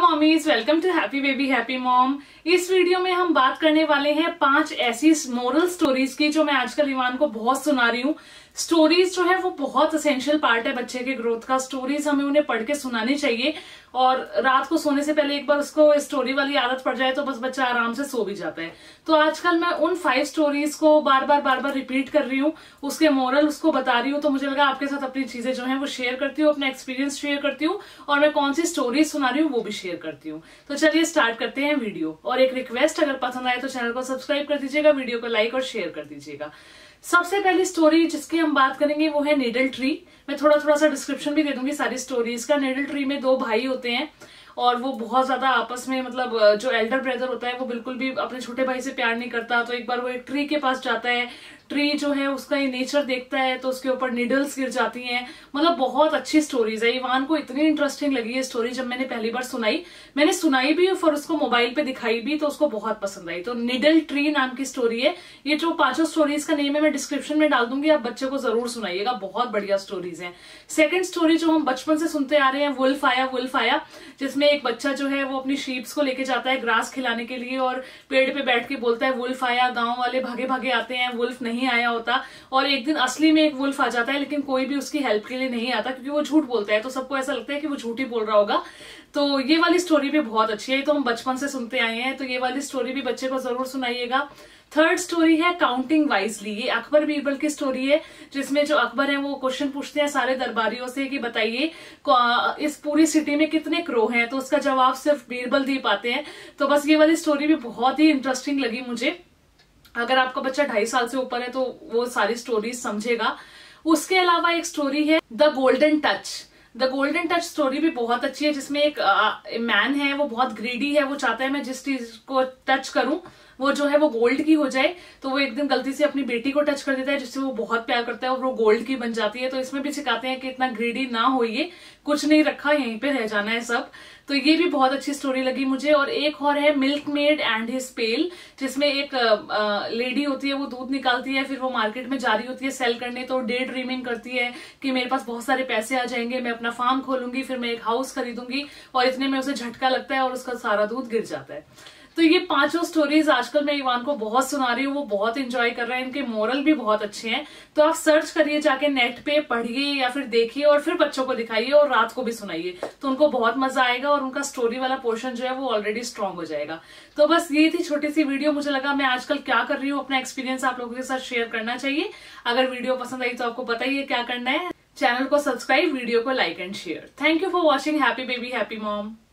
Mommies, welcome to happy baby happy mom. इस video में हम बात करने वाले हैं 5 ऐसी मोरल स्टोरीज की जो मैं आजकल ईवान को बहुत सुना रही हूँ। स्टोरीज जो है वो बहुत असेंशियल पार्ट है बच्चे के ग्रोथ का। स्टोरीज हमें उन्हें पढ़ के सुनानी चाहिए और रात को सोने से पहले एक बार उसको स्टोरी वाली आदत पड़ जाए तो बस बच्चा आराम से सो भी जाता है। तो आजकल मैं उन 5 स्टोरीज को बार बार रिपीट कर रही हूँ, उसके मोरल उसको बता रही हूँ। तो मुझे लगा आपके साथ अपनी चीजें जो है वो शेयर करती हूँ, अपना एक्सपीरियंस शेयर करती हूँ और मैं कौन सी स्टोरीज सुना रही हूँ वो भी शेयर करती हूँ। तो चलिए स्टार्ट करते हैं वीडियो। और एक रिक्वेस्ट, अगर पसंद आए तो चैनल को सब्सक्राइब कर दीजिएगा, वीडियो को लाइक और शेयर कर दीजिएगा। सबसे पहली स्टोरी जिसकी हम बात करेंगे वो है नीडल ट्री। मैं थोड़ा सा डिस्क्रिप्शन भी दे दूंगी सारी स्टोरीज का। नीडल ट्री में 2 भाई होते हैं और वो बहुत ज्यादा आपस में, मतलब जो एल्डर ब्रदर होता है वो बिल्कुल भी अपने छोटे भाई से प्यार नहीं करता। तो एक बार वो एक ट्री के पास जाता है, ट्री जो है उसका ये नेचर देखता है तो उसके ऊपर नीडल्स गिर जाती हैं। मतलब बहुत अच्छी स्टोरीज है। ईवान को इतनी इंटरेस्टिंग लगी है स्टोरी जब मैंने पहली बार सुनाई। मैंने सुनाई भी और उसको मोबाइल पे दिखाई भी तो उसको बहुत पसंद आई। तो नीडल ट्री नाम की स्टोरी है। ये जो 5 स्टोरीज का नेम है मैं डिस्क्रिप्शन में डाल दूंगी, आप बच्चे को जरूर सुनाइएगा, बहुत बढ़िया स्टोरीज है। सेकंड स्टोरी जो हम बचपन से सुनते आ रहे हैं, वुल्फ आया, जिसमें एक बच्चा जो है वो अपनी शीप्स को लेके जाता है ग्रास खिलाने के लिए और पेड़ पे बैठ के बोलता है वुल्फ आया। गांव वाले भागे भागे आते हैं, वुल्फ नहीं आया होता और एक दिन असली में एक वुल्फ आ जाता है, लेकिन कोई भी उसकी हेल्प के लिए नहीं आता क्योंकि वो झूठ बोलता है। तो सबको ऐसा लगता है कि वो झूठ ही बोल रहा होगा। तो ये वाली स्टोरी भी बहुत अच्छी है, तो हम बचपन से सुनते आए हैं। तो ये वाली स्टोरी भी बच्चे को जरूर सुनाइएगा। थर्ड स्टोरी है काउंटिंग वाइजली। ये अकबर बीरबल की स्टोरी है, जिसमें जो अकबर है वो क्वेश्चन पूछते हैं सारे दरबारियों से कि बताइए इस पूरी सिटी में कितने क्रो हैं, तो उसका जवाब सिर्फ बीरबल दे पाते हैं। तो बस ये वाली स्टोरी भी बहुत ही इंटरेस्टिंग लगी मुझे। अगर आपका बच्चा 2.5 साल से ऊपर है तो वो सारी स्टोरीज समझेगा। उसके अलावा एक स्टोरी है the golden touch. The golden touch story भी बहुत अच्छी है, जिसमें एक मैन है, वो बहुत ग्रीडी है, वो चाहता है मैं जिस चीज को टच करूं वो जो है वो गोल्ड की हो जाए। तो वो एक दिन गलती से अपनी बेटी को टच कर देता है जिससे वो बहुत प्यार करता है और वो गोल्ड की बन जाती है। तो इसमें भी सिखाते हैं कि इतना ग्रीडी ना होइए, कुछ नहीं रखा यहीं पे रह जाना है सब। तो ये भी बहुत अच्छी स्टोरी लगी मुझे। और एक और है milkmaid and his pail, जिसमें एक लेडी होती है, वो दूध निकालती है, फिर वो मार्केट में जा रही होती है सेल करने। तो डे ड्रीमिंग करती है कि मेरे पास बहुत सारे पैसे आ जाएंगे, मैं अपना फार्म खोलूंगी, फिर मैं एक हाउस खरीदूंगी, और इतने में उसे झटका लगता है और उसका सारा दूध गिर जाता है। तो ये 5 स्टोरीज आजकल मैं ईवान को बहुत सुना रही हूँ, वो बहुत एंजॉय कर रहे हैं। इनके मोरल भी बहुत अच्छे हैं। तो आप सर्च करिए जाके नेट पे, पढ़िए या फिर देखिए और फिर बच्चों को दिखाइए और रात को भी सुनाइए, तो उनको बहुत मजा आएगा और उनका स्टोरी वाला पोर्शन जो है वो ऑलरेडी स्ट्रांग हो जाएगा। तो बस ये थी छोटी सी वीडियो। मुझे लगा मैं आजकल क्या कर रही हूँ, अपना एक्सपीरियंस आप लोगों के साथ शेयर करना चाहिए। अगर वीडियो पसंद आई तो आपको पता ही है क्या करना है, चैनल को सब्सक्राइब, वीडियो को like and share. Thank you for watching. Happy baby happy mom.